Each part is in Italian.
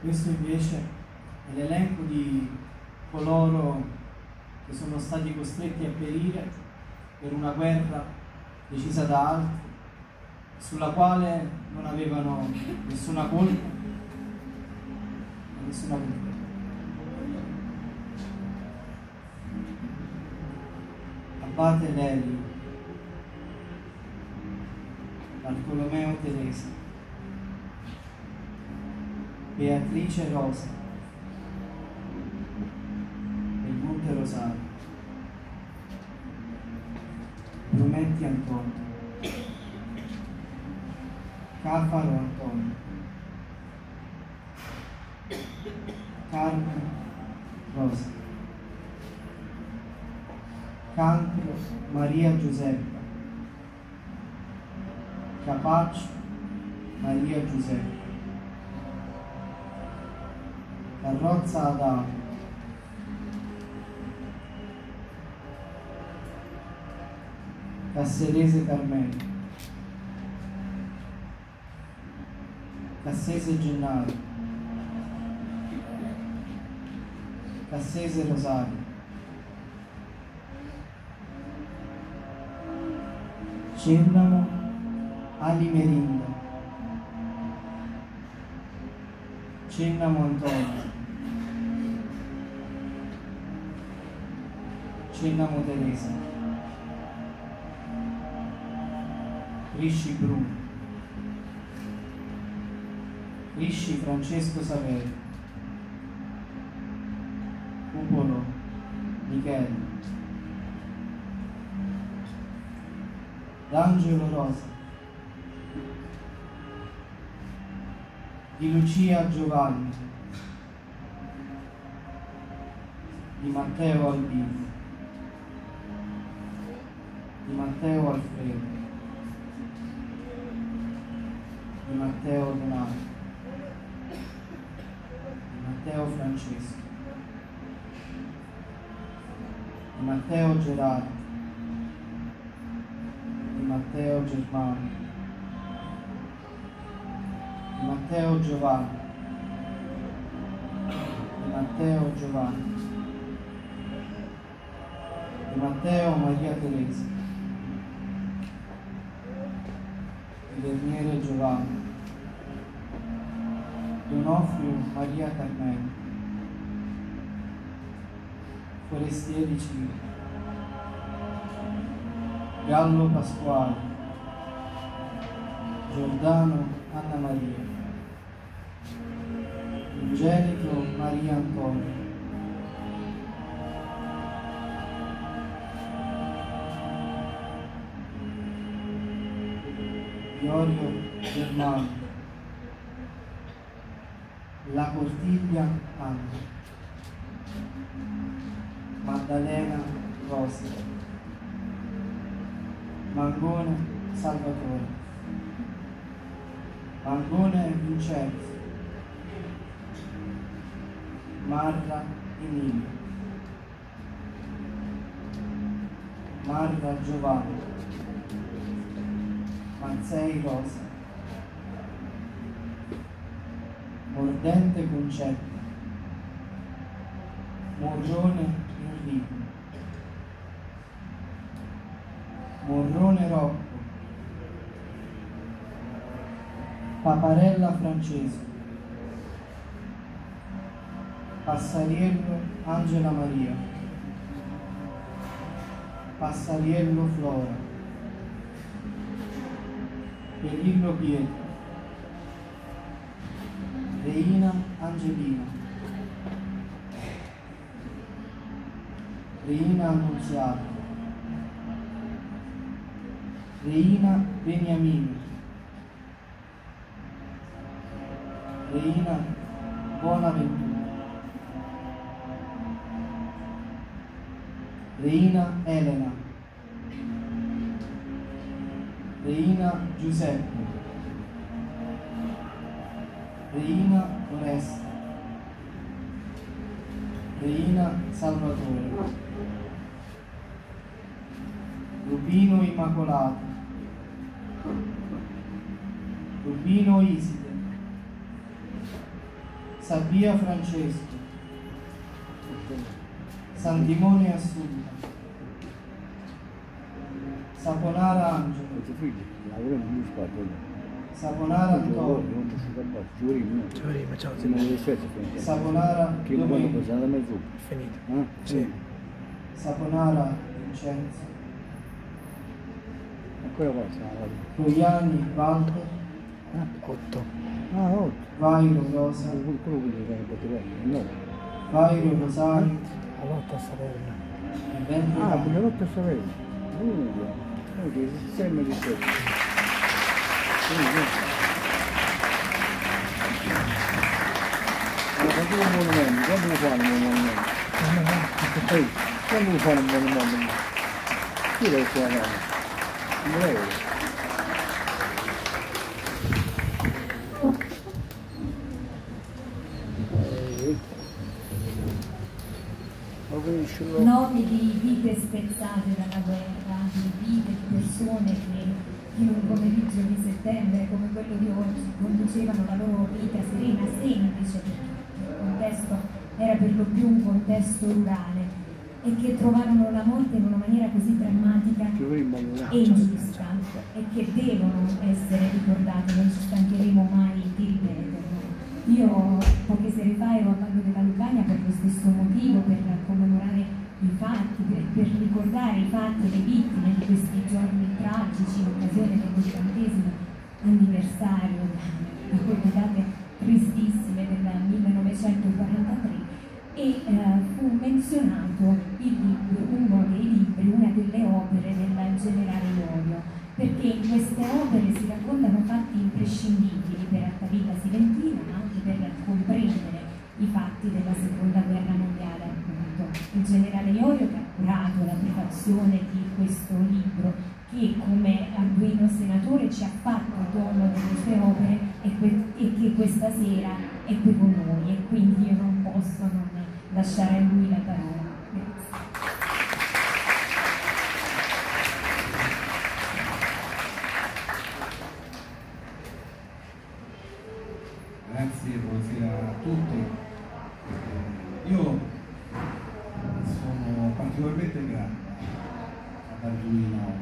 Questo invece è l'elenco di coloro che sono stati costretti a perire per una guerra decisa da altri, sulla quale non avevano nessuna colpa, nessuna colpa. Abate Lelio, Bartolomeo Teresa, Beatrice Rosa, Belmonte Rosario, Brumetti Antonio, Cafaro Antonio, Carmen Rosa, Cancro Maria Giuseppa, Capaccio Maria Giuseppa, Carrozza Adamo, Casserese Carmelo, Cassese Gennaro, Cassese Rosario, Cennamo Ali Merinda, Cennamo Antonio, Cennamo Teresa, Risci Bruno, Risci Francesco Saverio, Cupolo Michele, D'Angelo Rosa, Di Lucia Giovanni, Di Matteo Albino, Di Matteo Alfredo, Di Matteo Donato, Di Matteo Francesco, Di Matteo Gerardo, Di Matteo Germano, Di Matteo Giovanni, Di Matteo Giovanni, Di Matteo Maria Teresa, Di Verniere Giovanni, Donofrio Maria Carmelo, Forestieri Ciro, Gallo Pasquale, Giordano Anna Maria, Angelico Maria Antonio, Iorio Germano, La Cortiglia Anna, Maddalena Rosa, Mangone Salvatore, Mangone Vincenzo, Marra Emilio, Marra Giovanni, Manzei Rosa, Mordente Concetta, Morrone Enrico, Morrone Rocco, Paparella Francesco, Passariello Angela Maria, Passariello Flora, Perillo Pietro, Reina Angelina, Reina Annunziata, Reina Beniamino, Reina Bonaventura, Reina Elena, Reina Giuseppe, Reina Oresta, Reina Salvatore, Rubino Immacolato, Rubino Iside, Sabia Francesco, Santimone Assunta, Saponara Angelo, Saponara Antonio, Saponara Domenico, Saponara Vincenzo, Troiani Walter, 8. Vairo Rosa, Vairo Rosario, Lotta a Salerno. Benvenuto. Lotta a Salerno. Che sistema di sé. Quando un monumento, quando lo fanno un monumento? Quando lo fanno un monumento? Chi lo fa? Non è. Nomi di vite spezzate dalla guerra, di vite di persone che in un pomeriggio di settembre come quello di oggi conducevano la loro vita serena, semplice, perché il contesto era per lo più un contesto rurale, e che trovarono la morte in una maniera così drammatica e ingiusta, e che devono essere ricordate, non ci stancheremo mai di ripeterlo. Io poche sere fa ero a Vallo della Lucania per lo stesso motivo, per commemorare i fatti, per ricordare i fatti e le vittime di questi giorni tragici in occasione dell'80° anniversario di quelle date tristissime del 1943, e fu menzionato il libro, uno dei libri, una delle opere del generale Iorio, perché in queste opere si raccontano fatti imprescindibili per Altavilla Silentina, ma anche per comprendere i fatti della seconda guerra mondiale, appunto. Il generale Iorio, che ha curato la prefazione di questo libro, che come Arduino senatore ci ha fatto dono delle sue opere, e che questa sera è qui con noi, e quindi io non posso non lasciare a lui la parola. Grazie. Grazie, buonasera a tutti. Io sono particolarmente grato ad Arduino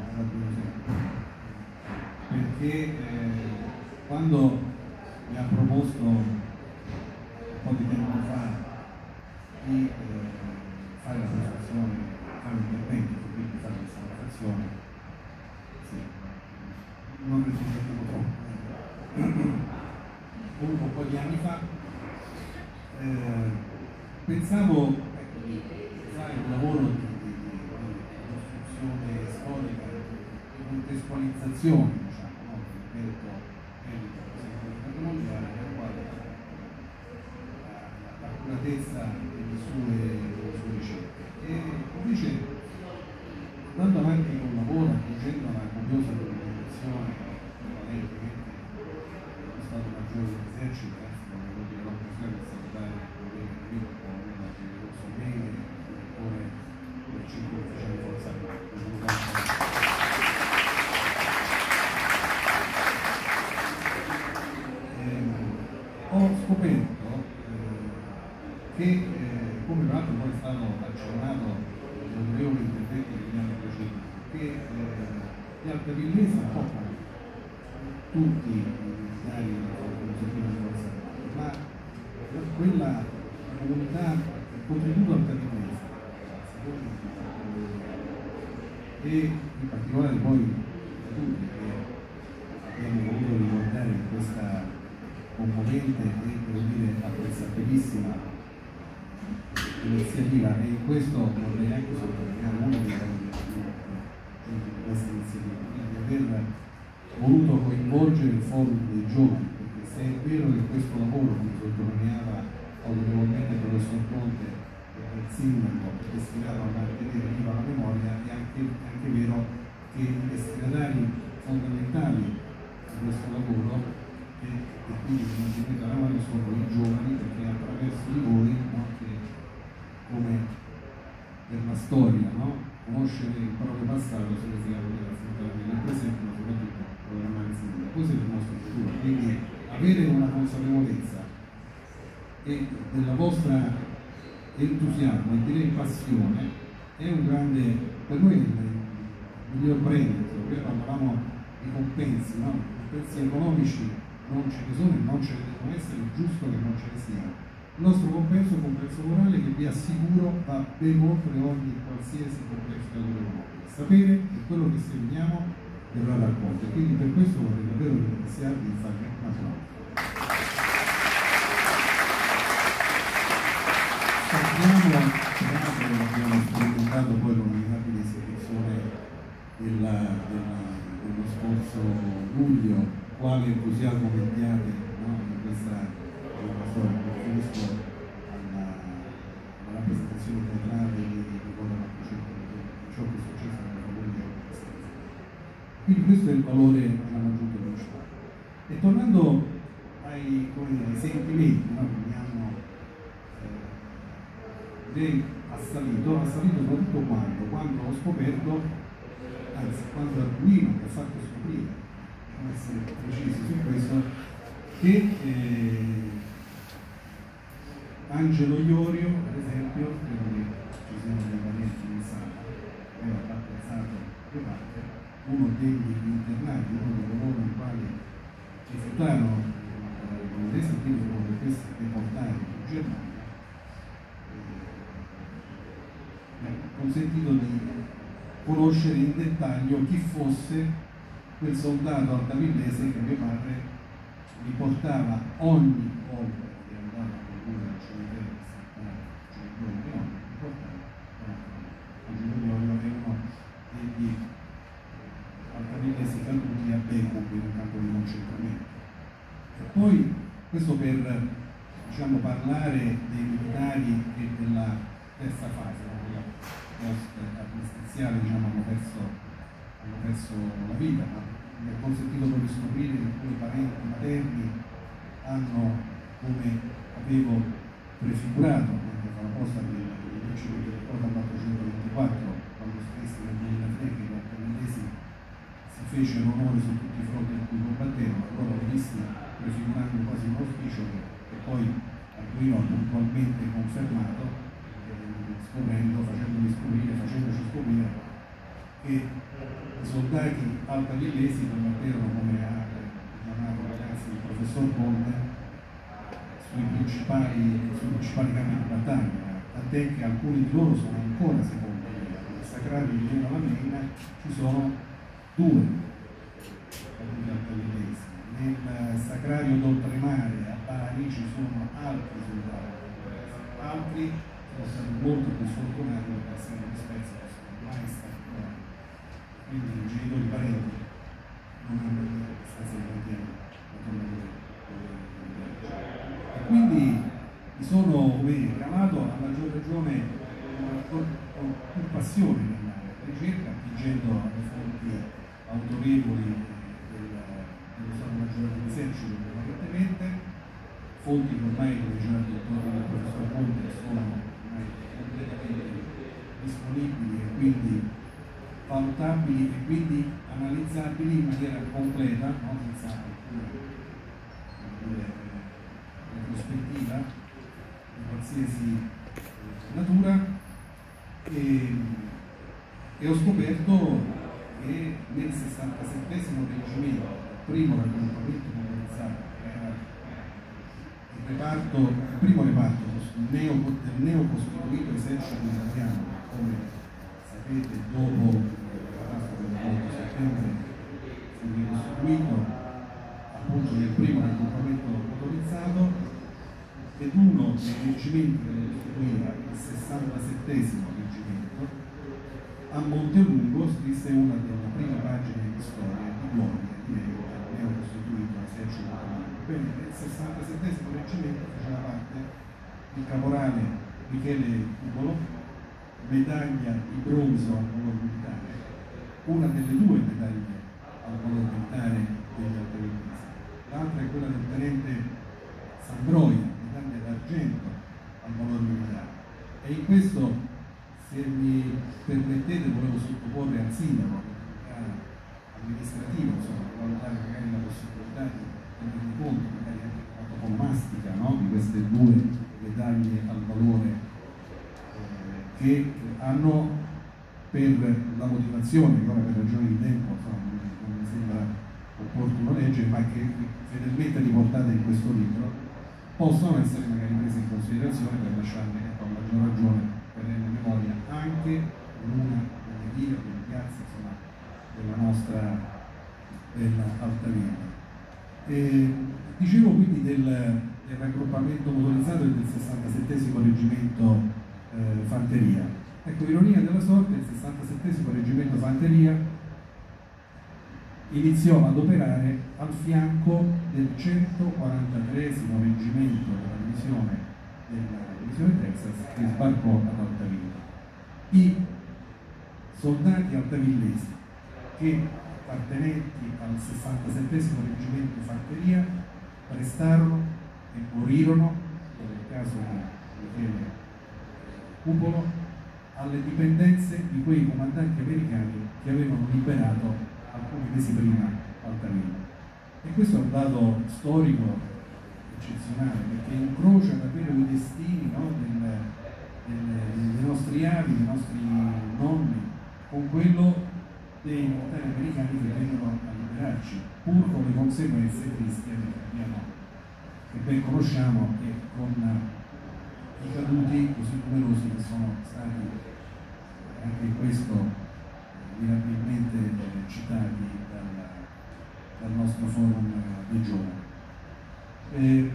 perché quando mi ha proposto un po' di tempo fa di fare la presentazione, fare un intervento, quindi fare questa presentazione, sì, non resistevo troppo. Comunque un po' di anni fa, pensavo di fare un lavoro di costruzione storica, di contestualizzazione, diciamo, no? Del merito della seconda guerra mondiale, nel quale l'accuratezza delle sue ricerche. E invece, andando avanti con il lavoro, aggiungendo una copiosa documentazione, Stato Maggiore dell'Esercito, quello di l'occasione di salutare il collega Enrico Paolo Rosso Bene, direttore del Centro Ufficiale Forza Armate. Ho scoperto che, come tra l'altro poi è stato accennato negli onorevoli interventi che mi hanno preceduto, che gli altavillesi un po' come tutti ma quella comunità, il contributo altavillese e in particolare poi tutti che abbiamo voluto ricordare in questa componente e devo dire apprezzabilissima iniziativa, e in questo vorrei anche sottolineare uno dei valori di questa iniziativa, quindi aver voluto coinvolgere il forum dei giovani, perché se è vero che questo lavoro, come sottolineava autorevolmente il professor Conte e il sindaco, è destinato a mantenere viva la memoria, è anche vero che i destinatari fondamentali di questo lavoro e quindi il mantenimento della memoria sono i giovani, perché attraverso di voi, no, che come per la storia, no, conoscere il proprio passato significa poter affrontare nel presente, ma soprattutto programmare il futuro. Questo è il nostro futuro, quindi avere una consapevolezza e della vostra entusiasmo e direi passione è un grande, per noi è il miglior premio. Prima parlavamo di compensi, no? I compensi economici non ce ne sono e non ce ne devono essere, è giusto che non ce ne siano. Il nostro compenso è un compenso morale che vi assicuro va ben oltre ogni qualsiasi compenso economico. Sapere che quello che seminiamo verrà raccolto, e quindi per questo vorrei davvero ringraziarvi e farvi un applauso. Abbiamo sperimentato poi l'onorabile esecuzione dello scorso luglio, quale entusiasmo mediate, no? In questa storia, mi riferisco alla rappresentazione teatrale di Nicola Marcocetto, di ciò che è successo nella famiglia. Quindi questo è il valore, diciamo, aggiunto dello Stato. E tornando ai sentimenti, no, che mi hanno ha salito soprattutto quando ho scoperto, anzi quando Arduino mi ha fatto scoprire, per essere precisi su questo, che Angelo Iorio, per esempio, credo che ci siano dei parenti in sala, aveva battezzato due parte, uno degli internati, uno di coloro i quali rifiutarono di sentire come questi deportati in Germania, consentito di conoscere in dettaglio chi fosse quel soldato altavillese che mio padre mi portava ogni volta che andava con lui al cimitero mi portava Angelo Iorio è uno degli altavillesi caduti a Beco in un campo di concentramento. E poi questo per, diciamo, parlare dei militari e della terza fase, post-armistiziale, diciamo, hanno perso la vita, ma mi ha consentito poi di scoprire che alcuni parenti materni hanno, come avevo prefigurato, anche fa la posta del principio del ricordo 424, quando scrissi nel 2003 che gli altavillesi si fecero onore su tutti i fronti in cui combatterono, loro l'ho visti prefigurando quasi un auspicio che poi Arduino ha puntualmente confermato, facendoci scoprire che i soldati altavillesi combatterono, come ha chiamato ragazzi il professor Conte, sui principali campi di battaglia, tant'è che alcuni di loro sono ancora sepolti. Nel sacrario di Gela Lamena ci sono due altavillesi, nel sacrario d'Oltremare a Bari ci sono altri soldati, altri sono stati molto più sfortunati perché essendo di Spezia sono mai stati curati, quindi i genitori parenti non hanno avuto abbastanza di cantiere e quindi mi sono chiamato a maggior ragione con più passione nella ricerca, attingendo alle fonti autorevoli dello Stato Maggiore dell'Esercito permanentemente, fonti che ormai, come diceva il professor Conte, sono completamente disponibili e quindi valutabili e quindi analizzabili in maniera completa, no? Senza alcuna prospettiva di qualsiasi natura, e ho scoperto che nel 67esimo reggimento, primo raggruppamento motorizzato, il primo reparto del neocostituito esercito italiano, come sapete dopo il 8 settembre fu ricostituito appunto nel primo raggruppamento motorizzato, ed uno dei reggimenti che lo costituiva, il 67esimo reggimento, a Montelungo scrisse una delle prime pagine di storia di gloria del neocostituito esercito italiano. Nel 67esimo reggimento faceva parte il caporale Michele Cubolo, medaglia di bronzo al valor militare, una delle due medaglie al valor militare degli altavillesi, l'altra è quella del tenente Sambroia, medaglia d'argento al valor militare. E in questo, se mi permettete, volevo sottoporre al sindaco amministrativo, insomma, valutare magari la possibilità di tenere conto, magari anche quanto può onomastica, no? Di queste due medaglie al valore che hanno per la motivazione, che ora per ragioni di tempo non mi sembra opportuno leggere, ma che fedelmente riportate in questo libro, possono essere magari prese in considerazione per lasciarne a maggior ragione perenne memoria anche in una delle vie o delle piazze, insomma, della nostra Alta Villa. Dicevo quindi del raggruppamento motorizzato e del 67° Reggimento Fanteria. Ecco, ironia della sorte, il 67° Reggimento Fanteria iniziò ad operare al fianco del 143° Reggimento della divisione Texas, che sbarcò ad Altavilla. I soldati altavillesi che appartenenti al 67° Reggimento Fanteria prestarono e morirono, nel caso di Michele Cupolo, alle dipendenze di quei comandanti americani che avevano liberato alcuni mesi prima Altavilla. E questo è un dato storico eccezionale, perché incrocia davvero i destini, no, dei nostri avi, dei nostri nonni, con quello dei militari americani che vengono a liberarci, pur con le conseguenze tristi che ben conosciamo e con i caduti così numerosi che sono stati anche in questo mirabilmente citati dal nostro forum dei giovani.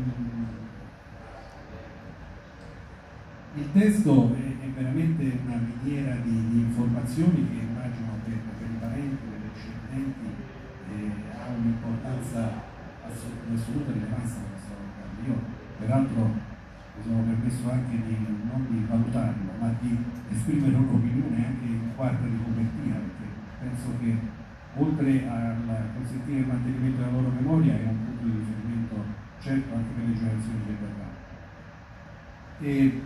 Il testo è veramente una miniera di informazioni che immagino per i parenti, per gli discendenti ha un'importanza di assoluta rilevanza nella storia locale. Io peraltro mi sono permesso anche non di valutarlo, ma di esprimere un'opinione anche in quarta di copertina, perché penso che oltre a consentire il mantenimento della loro memoria è un punto di riferimento certo anche per le generazioni che verranno. E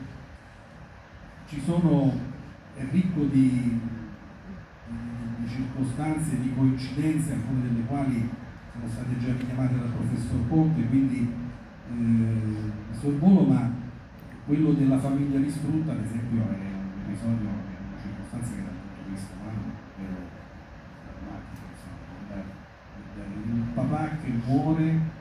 è ricco di circostanze, di coincidenze, alcune delle quali sono state già richiamate dal professor Ponte, quindi sorvolo, ma quello della famiglia distrutta, ad esempio, è un episodio, è una circostanza che dal punto di vista umano è drammatica. Il papà che muore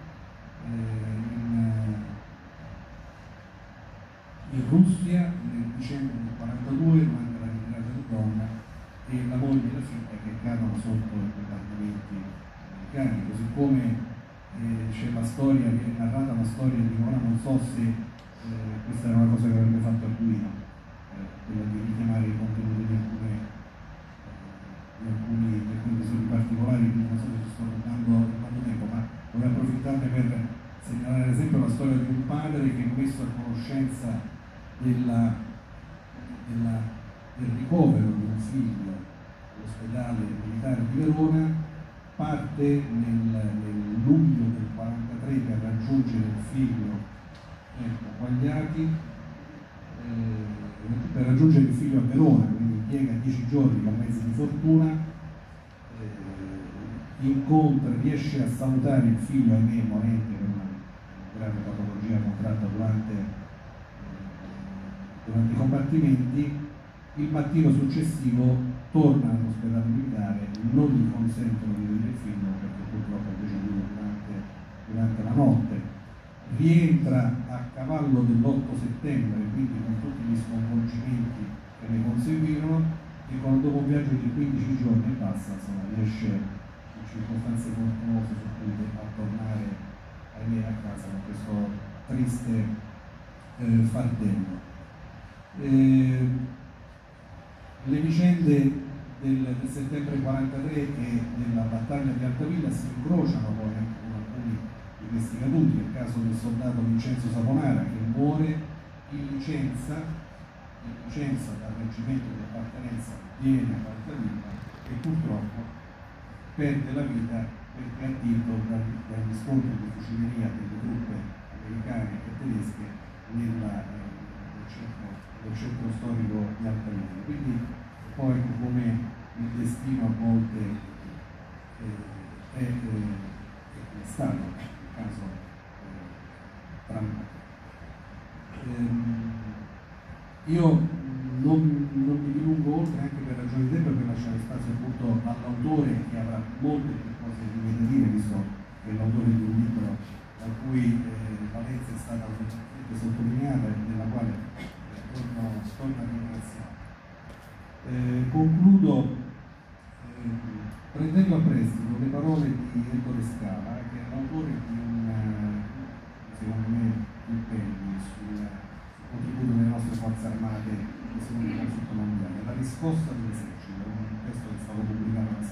in Russia nel dicembre del 1942 durante la ritirata di donna, e la moglie e la figlia che cadono sotto i bombardamenti americani, così come c'è la storia, viene narrata la storia di ora, non so se questa era una cosa che avrebbe fatto Arduino, quella di richiamare i contenuti di alcuni episodi particolari, quindi non so se ci sto rubando tempo, ma vorrei approfittarne per segnalare ad esempio la storia di un padre che è messo a conoscenza del ricovero di un figlio all'ospedale militare di Verona, parte nel luglio del 1943 per raggiungere il figlio per raggiungere il figlio a Verona, quindi impiega 10 giorni con mezzi di fortuna, riesce a salutare il figlio, ahimè morente per una grave patologia contratta durante i combattimenti. Il mattino successivo torna all'ospedale militare, non gli consentono di vedere il figlio perché purtroppo è deceduto durante la notte. Rientra a cavallo dell'8 settembre, quindi con tutti gli sconvolgimenti che ne conseguirono, e dopo un viaggio di 15 giorni e passa, insomma, riesce in circostanze fortunose su cui a tornare a casa con questo triste fardello. Le vicende del settembre 1943 e della battaglia di Altavilla si incrociano poi anche con alcuni di questi caduti, nel caso del soldato Vincenzo Saponara che muore in licenza dal reggimento di appartenenza, viene a Altavilla e purtroppo perde la vita perché attinto dagli scontri di fucileria delle truppe americane e tedesche del centro storico di Altavilla. Quindi poi come il destino a volte è stato nel caso Io non mi dilungo oltre, anche per ragioni di tempo, per lasciare spazio appunto all'autore, che avrà molte più cose da dire, visto che è l'autore di un libro da cui Valencia è stata sottolineata e della quale torno a ringraziare. Concludo prendendo a prestito le parole di Ettore Scala, che è l'autore di secondo me, impegni sul contributo delle nostre forze armate nel secondo conflitto mondiale, La risposta dell'esercito, un testo che è stato pubblicato nel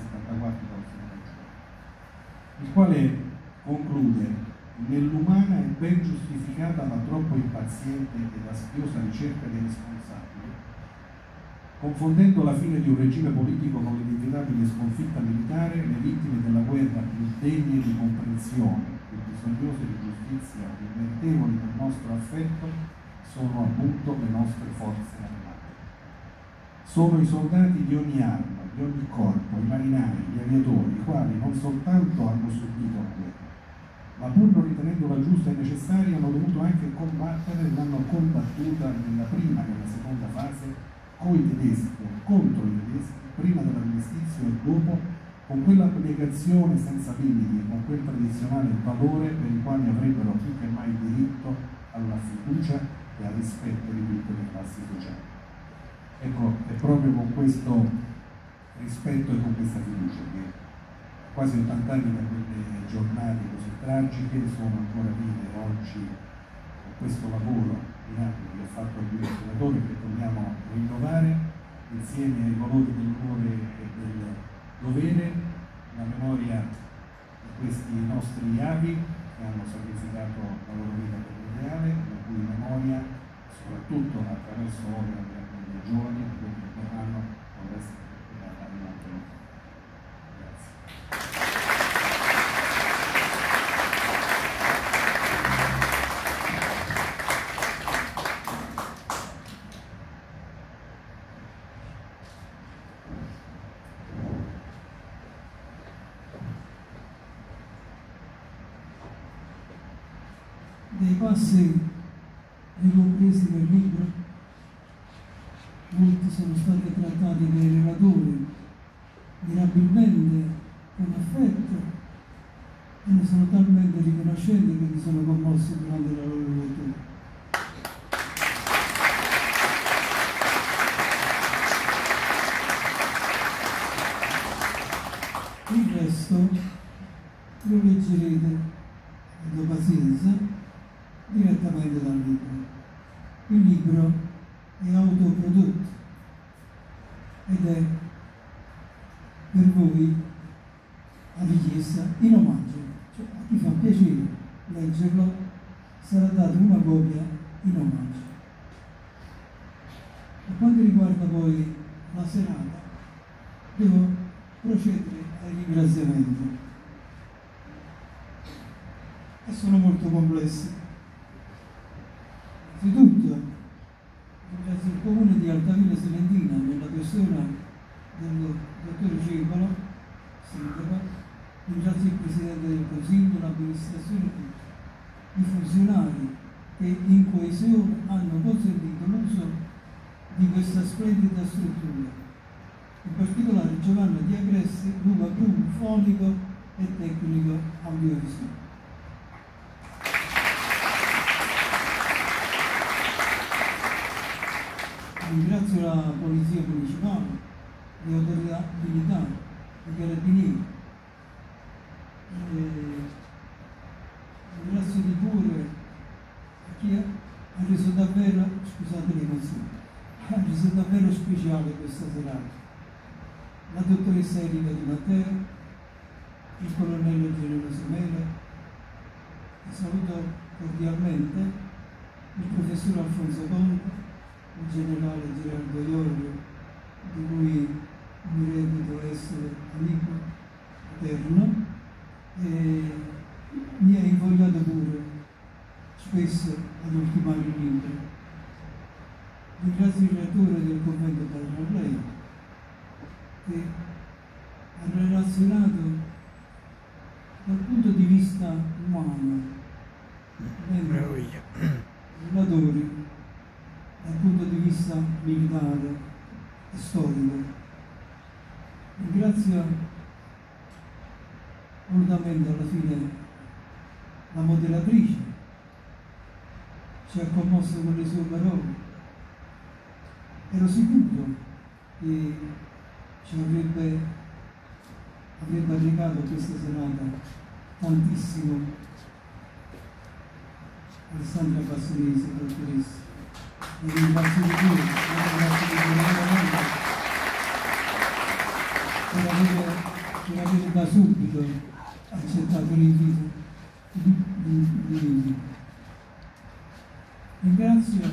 1974, il quale conclude: nell'umana è ben giustificata ma troppo impaziente ed aspiosa ricerca dei responsabili, confondendo la fine di un regime politico con l'inevitabile sconfitta militare, le vittime della guerra più degne di comprensione, più bisognose di giustizia, più meritevoli del nostro affetto, sono appunto le nostre forze armate. Sono i soldati di ogni arma, di ogni corpo, i marinai, gli aviatori, i quali non soltanto hanno subito la guerra, ma pur non ritenendola giusta e necessaria hanno dovuto anche combattere e l'hanno combattuta nella prima e nella seconda fase coi tedeschi o contro i tedeschi, prima dell'armistizio e dopo, con quell'abnegazione senza limiti e con quel tradizionale valore per i quali avrebbero più che mai diritto alla fiducia e al rispetto di tutte le classi sociali. Ecco, è proprio con questo rispetto e con questa fiducia che quasi 80 anni da quelle giornate così tragiche sono ancora vive oggi con questo lavoro di anni che ho fatto al senatore, che dobbiamo rinnovare insieme ai valori dell'onore e del dovere, la memoria di questi nostri avi che hanno sacrificato la loro vita per l'ideale, la cui memoria, soprattutto attraverso l'opera dei giovani, di quelli che verranno, dovrà essere perpetuata in altre lotte. Grazie. Dei passi ricompresi nel libro, molti sono stati trattati dai relatori mirabilmente, con affetto, e ne sono talmente riconoscenti che mi sono commosso durante la loro lettura. Il resto lo leggerete, do pazienza, direttamente dal libro. Il libro è autoprodotto ed è per voi a richiesta in omaggio, cioè a chi fa piacere leggerlo sarà data una copia in omaggio. Per quanto riguarda poi la serata, devo procedere ai ringraziamenti e sono molto complessi. Innanzitutto ringrazio il comune di Altavilla Silentina nella persona del dottor Cebalo, sindaco, ringrazio il Presidente del Consiglio, l'amministrazione tutta, i funzionari che in coesione hanno consentito l'uso di questa splendida struttura, in particolare Giovanna Di Agressi, Luca Bru, fonico e tecnico audiovisivo. Ringrazio la Polizia Municipale, le autorità militari, i carabinieri. Ringrazio di cuore a chi ha reso davvero, scusate l'emozione, ha reso davvero speciale questa serata. La dottoressa Erika Di Matteo, il colonnello Generoso Mele, e saluto cordialmente il professor Alfonso Conte, il generale Gerardo Iorio, di cui mi reputo essere amico eterno, e mi ha invogliato pure spesso ad ultimare il libro. Ringrazio il rettore del convento Padre che ha relazionato dal punto di vista umano, relatori dal punto di vista militare e storico. Ringrazio volutamente alla fine la moderatrice, ci ha commosso con le sue parole. Ero sicuro che ci avrebbe regato questa serata tantissimo Alessandra Bassolesi, dottoressa. La ringrazio di più, per aver da subito accettato l'invito. Ringrazio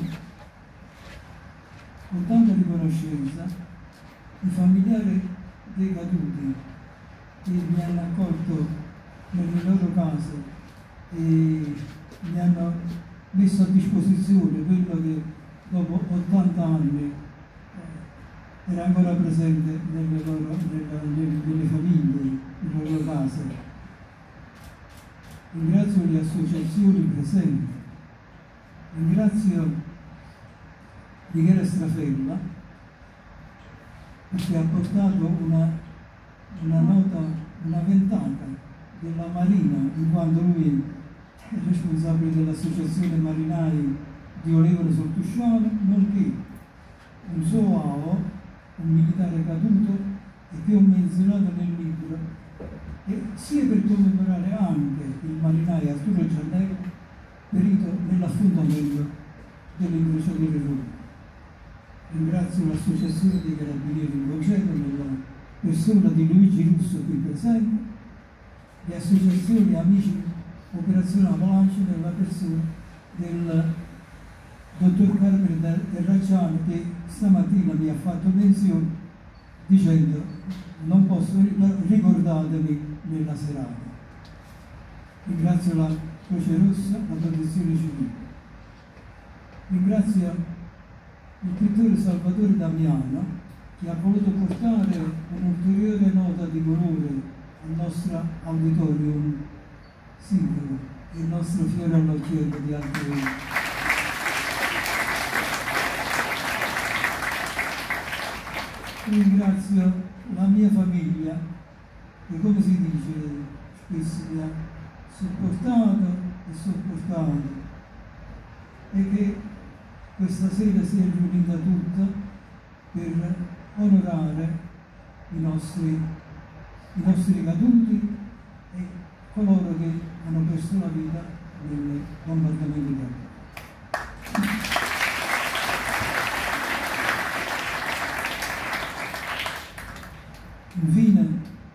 con tanta riconoscenza i familiari dei caduti che mi hanno accolto nelle loro case e mi hanno messo a disposizione quello che dopo 80 anni era ancora presente nelle famiglie, nelle loro case. Ringrazio le associazioni presenti, ringrazio Michele Strafella perché ha portato una nota, una ventata della Marina, in quanto lui è responsabile dell'associazione marinai di Olevole Soltusciano, nonché un suo AO, un militare caduto e che ho menzionato nel libro, e sia per commemorare anche il marinaio Arturo Giannello, perito nell'affondamento dell'incrociatore Roma. Ringrazio l'associazione dei carabinieri in congedo nella persona di Luigi Russo qui presente, le associazioni Amici Operazione Avalanche nella persona del dottor Carpenter Terracciano, che stamattina mi ha fatto menzione dicendo non posso ricordatemi nella serata. Ringrazio la Croce Rossa, la Protezione Civile. Ringrazio il pittore Salvatore Damiano, che ha voluto portare un'ulteriore nota di colore al nostro auditorium singolo, il nostro fiore all'occhiello di altri. Ringrazio la mia famiglia che, come si dice, spesso mi ha supportato e sopportato, e che questa sera si è riunita tutta per onorare i nostri caduti e coloro che hanno perso la vita nel bombardamento di Gaza. Infine,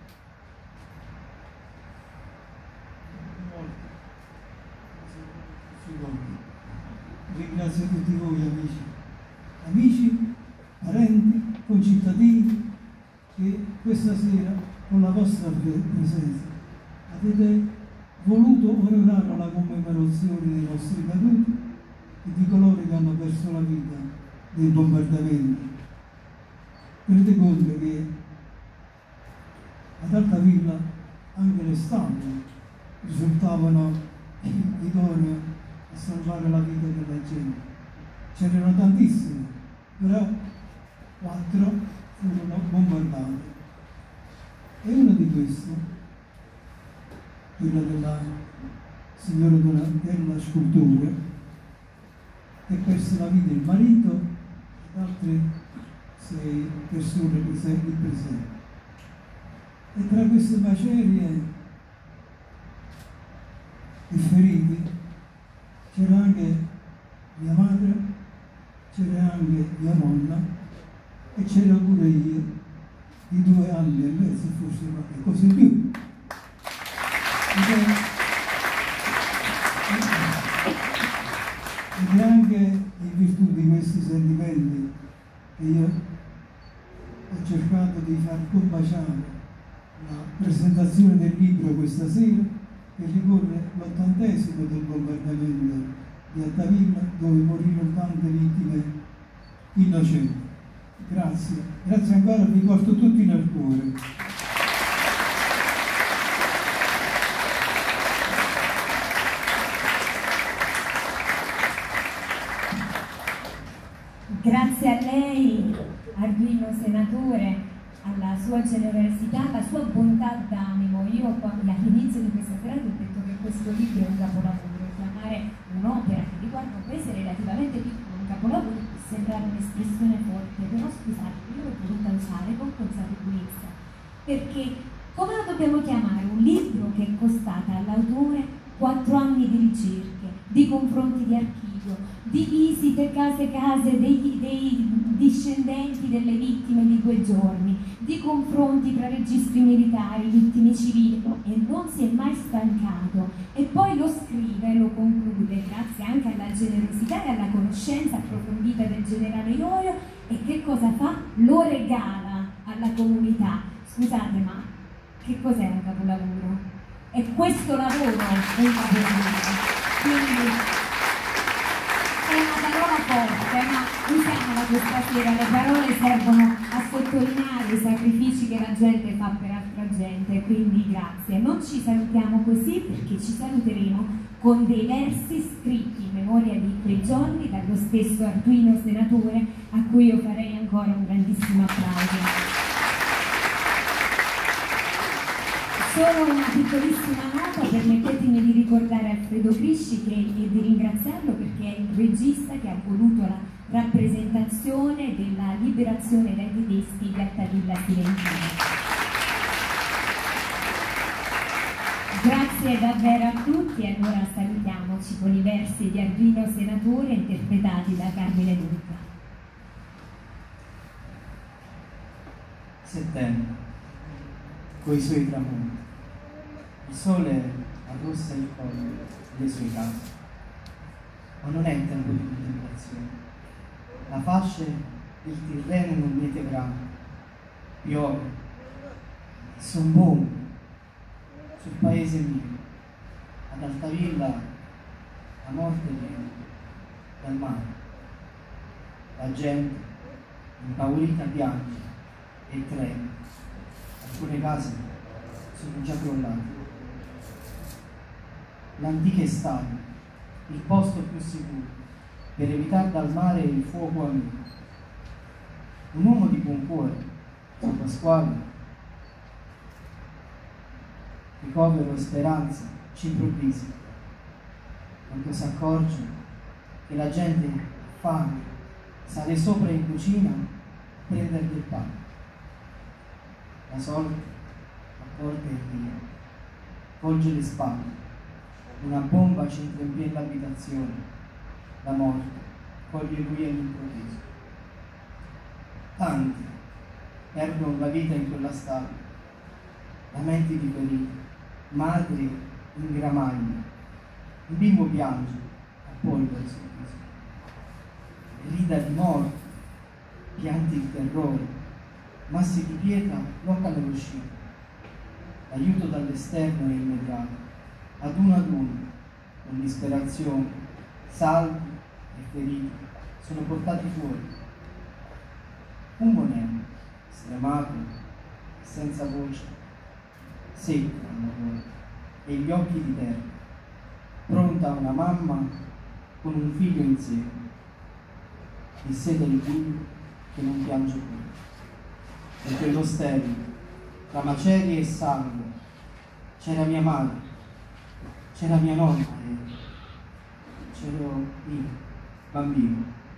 ringrazio tutti voi amici, parenti, concittadini, che questa sera con la vostra presenza avete voluto onorare la commemorazione dei nostri caduti e di coloro che hanno perso la vita nei bombardamenti. Tenete conto che ad Altavilla anche le statue risultavano idonee a salvare la vita della gente. C'erano tantissime, però 4 furono bombardate. E una di queste, quella della signora della scultura, che perse la vita il marito ed altre 6 persone presenti. E tra queste macerie e feriti c'era anche mia madre, c'era anche mia nonna e c'era pure io di 2 anni e mezzo, forse qualche cosa in più. Ed è anche in virtù di questi sentimenti che io ho cercato di far combaciare la presentazione del libro questa sera, che ricorre l'80° del bombardamento di Altavilla, dove morirono tante vittime innocenti. Grazie ancora, vi porto tutti nel cuore. Grazie a lei, Arduino senatore, alla sua generosità, alla sua bontà d'animo. Io all'inizio di questa serata ho detto che questo libro è un capolavoro, chiamare un'opera che riguarda un paese relativamente piccolo, un capolavoro può sembrare un'espressione forte, però scusate, io l'ho voluta usare con consapevolezza, perché come lo dobbiamo chiamare? Un libro che è costata all'autore 4 anni di ricerche, di confronti di archivio, di visite case dei discendenti delle vittime di 2 giorni, di confronti tra registri militari, vittime civili, e non si è mai stancato. E poi lo scrive, lo conclude, grazie anche alla generosità e alla conoscenza approfondita del generale Iorio, e che cosa fa? Lo regala alla comunità. Scusate, ma che cos'è un capolavoro? E questo lavoro è un capolavoro. Quindi è una parola forte, ma usiamola questa sera. Le parole servono a sottolineare i sacrifici che la gente fa per altra gente, quindi grazie. Non ci salutiamo così, perché ci saluteremo con dei versi scritti in memoria di quei giorni dallo stesso Arduino senatore, a cui io farei ancora un grandissimo applauso. Solo una piccolissima nota, permettetemi di ricordare Alfredo Crisci e di ringraziarlo, perché è il regista che ha voluto la rappresentazione della liberazione dai tedeschi di Altavilla Silentina. Grazie davvero a tutti, e allora salutiamoci con i versi di Arduino senatore interpretati da Carmine Lucca. Settembre, coi suoi tramonti, il sole arrossa il collo delle sue case, ma non è il tempo di contemplazione. La fascia del Tirreno non miete brano, piove e son bombe sul paese mio. Ad Altavilla la morte viene dal mare, la gente impaurita piange e trema, alcune case sono già crollate. L'antica estate, il posto più sicuro per evitare dal mare il fuoco amico. Un uomo di buon cuore, San Pasquale, ricovero e speranza, ci improvvisa quando si accorge che la gente ha fame, sale sopra in cucina a prendere del pane. La sorte accorta e via, volge le spalle, una bomba centra in piena l'abitazione, la morte coglie lui all'improvviso. Tanti perdono la vita in quella stalla, lamenti di feriti, madri in gramaglia, un bimbo piange, appoggia il sorriso, grida di morte, pianti di terrore, massi di pietra bloccano l'uscita. L'aiuto dall'esterno è immediato, ad uno, con disperazione, salvi e feriti sono portati fuori. Un monello, stremato, senza voce, secco al lavoro, e gli occhi di terra, pronta una mamma con un figlio in seno, il sede di figlio che non piange più. E quello sterile, tra macerie e sangue, c'era mia madre, c'era mia nonna e c'ero io, bambino.